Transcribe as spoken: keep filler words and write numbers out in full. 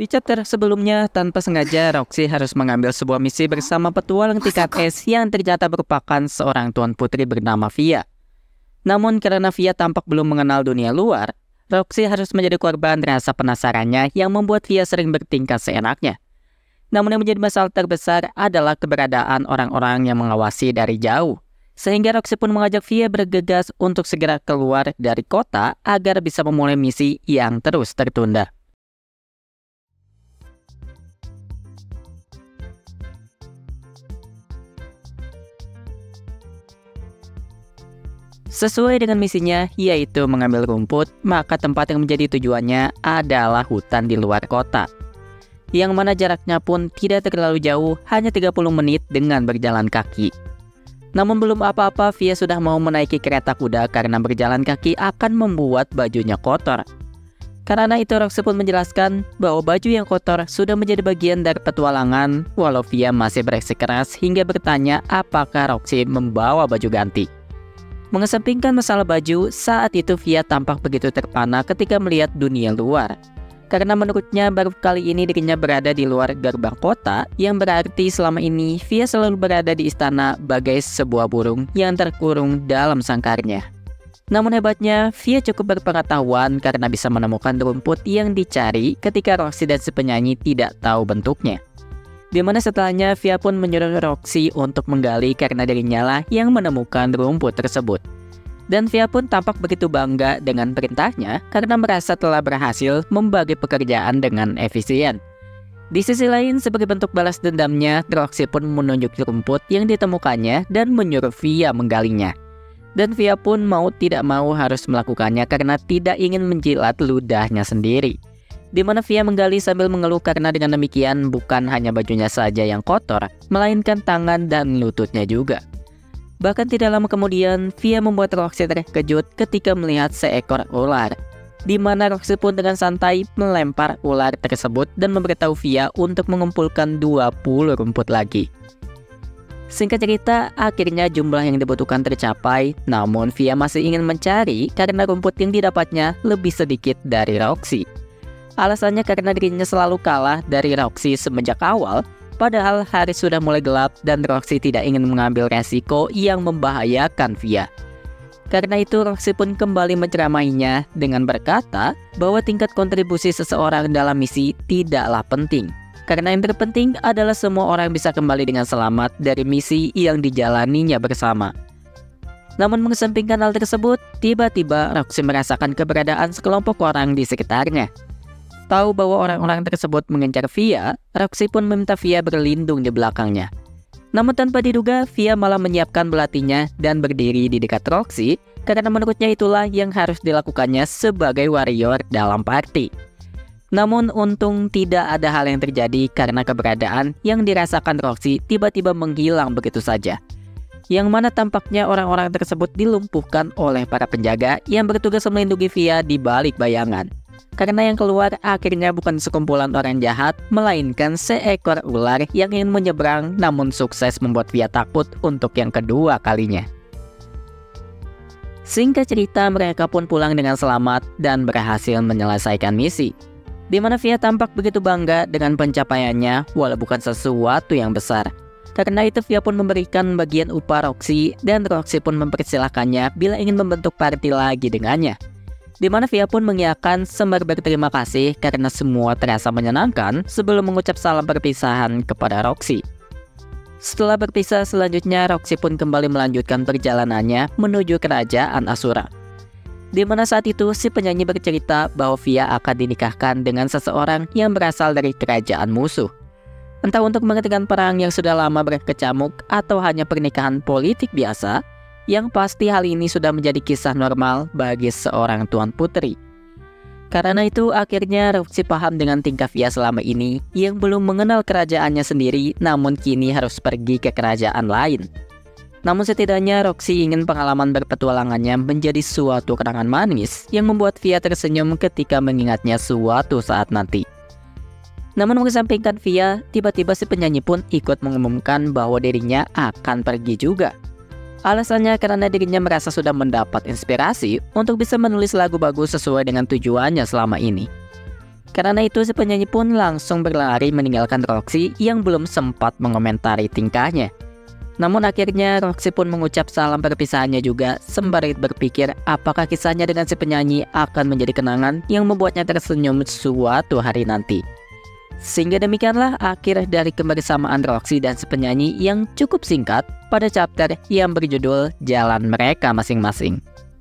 Di chapter sebelumnya, tanpa sengaja Roxy harus mengambil sebuah misi bersama petualang tingkat S yang ternyata merupakan seorang tuan putri bernama Via. Namun karena Via tampak belum mengenal dunia luar, Roxy harus menjadi korban rasa penasarannya yang membuat Via sering bertingkah seenaknya. Namun yang menjadi masalah terbesar adalah keberadaan orang-orang yang mengawasi dari jauh. Sehingga Roxy pun mengajak Via bergegas untuk segera keluar dari kota agar bisa memulai misi yang terus tertunda. Sesuai dengan misinya, yaitu mengambil rumput, maka tempat yang menjadi tujuannya adalah hutan di luar kota. Yang mana jaraknya pun tidak terlalu jauh, hanya tiga puluh menit dengan berjalan kaki. Namun belum apa-apa, Via sudah mau menaiki kereta kuda karena berjalan kaki akan membuat bajunya kotor. Karena itu Roxy pun menjelaskan bahwa baju yang kotor sudah menjadi bagian dari petualangan, walau Via masih bersikeras hingga bertanya apakah Roxy membawa baju ganti. Mengesampingkan masalah baju, saat itu Via tampak begitu terpana ketika melihat dunia luar. Karena menurutnya baru kali ini dirinya berada di luar gerbang kota, yang berarti selama ini Via selalu berada di istana bagai sebuah burung yang terkurung dalam sangkarnya. Namun hebatnya, Via cukup berpengetahuan karena bisa menemukan rumput yang dicari ketika Roxy dan si penyanyi tidak tahu bentuknya. Dimana setelahnya Via pun menyuruh Roxy untuk menggali karena dirinya lah yang menemukan rumput tersebut. Dan Via pun tampak begitu bangga dengan perintahnya karena merasa telah berhasil membagi pekerjaan dengan efisien. Di sisi lain, sebagai bentuk balas dendamnya, Roxy pun menunjuk rumput yang ditemukannya dan menyuruh Via menggalinya. Dan Via pun mau tidak mau harus melakukannya karena tidak ingin menjilat ludahnya sendiri. Di mana Via menggali sambil mengeluh karena dengan demikian bukan hanya bajunya saja yang kotor, melainkan tangan dan lututnya juga. Bahkan tidak lama kemudian, Via membuat Roxy terkejut ketika melihat seekor ular. Di mana Roxy pun dengan santai melempar ular tersebut dan memberitahu Via untuk mengumpulkan dua puluh rumput lagi. Singkat cerita, akhirnya jumlah yang dibutuhkan tercapai, namun Via masih ingin mencari karena rumput yang didapatnya lebih sedikit dari Roxy. Alasannya karena dirinya selalu kalah dari Roxy semenjak awal, padahal hari sudah mulai gelap dan Roxy tidak ingin mengambil resiko yang membahayakan Via. Karena itu Roxy pun kembali menceramahinya dengan berkata bahwa tingkat kontribusi seseorang dalam misi tidaklah penting. Karena yang terpenting adalah semua orang bisa kembali dengan selamat dari misi yang dijalaninya bersama. Namun mengesampingkan hal tersebut, tiba-tiba Roxy merasakan keberadaan sekelompok orang di sekitarnya. Tahu bahwa orang-orang tersebut mengejar Via, Roxy pun meminta Via berlindung di belakangnya. Namun tanpa diduga, Via malah menyiapkan belatinya dan berdiri di dekat Roxy karena menurutnya itulah yang harus dilakukannya sebagai warrior dalam party. Namun untung tidak ada hal yang terjadi karena keberadaan yang dirasakan Roxy tiba-tiba menghilang begitu saja. Yang mana tampaknya orang-orang tersebut dilumpuhkan oleh para penjaga yang bertugas melindungi Via di balik bayangan. Karena yang keluar akhirnya bukan sekumpulan orang jahat, melainkan seekor ular yang ingin menyeberang namun sukses membuat Via takut untuk yang kedua kalinya. Singkat cerita, mereka pun pulang dengan selamat dan berhasil menyelesaikan misi. Di mana Via tampak begitu bangga dengan pencapaiannya walau bukan sesuatu yang besar. Karena itu Via pun memberikan bagian upah Roxy dan Roxy pun mempersilahkannya bila ingin membentuk party lagi dengannya. Di mana Via pun mengiyakan sembari berterima kasih karena semua terasa menyenangkan sebelum mengucap salam perpisahan kepada Roxy. Setelah berpisah selanjutnya, Roxy pun kembali melanjutkan perjalanannya menuju kerajaan Asura. Di mana saat itu si penyanyi bercerita bahwa Via akan dinikahkan dengan seseorang yang berasal dari kerajaan musuh. Entah untuk menghentikan perang yang sudah lama berkecamuk atau hanya pernikahan politik biasa, yang pasti hal ini sudah menjadi kisah normal bagi seorang tuan putri. Karena itu akhirnya Roxy paham dengan tingkah Via selama ini yang belum mengenal kerajaannya sendiri namun kini harus pergi ke kerajaan lain. Namun setidaknya Roxy ingin pengalaman berpetualangannya menjadi suatu kenangan manis yang membuat Via tersenyum ketika mengingatnya suatu saat nanti. Namun mengesampingkan Via, tiba-tiba si penyanyi pun ikut mengumumkan bahwa dirinya akan pergi juga. Alasannya karena dirinya merasa sudah mendapat inspirasi untuk bisa menulis lagu bagus sesuai dengan tujuannya selama ini. Karena itu si penyanyi pun langsung berlari meninggalkan Roxy yang belum sempat mengomentari tingkahnya. Namun akhirnya Roxy pun mengucap salam perpisahannya juga, sembari berpikir apakah kisahnya dengan si penyanyi akan menjadi kenangan yang membuatnya tersenyum suatu hari nanti. Sehingga demikianlah akhir dari kebersamaan Roxy dan si penyanyi yang cukup singkat pada chapter yang berjudul Jalan Mereka Masing-Masing.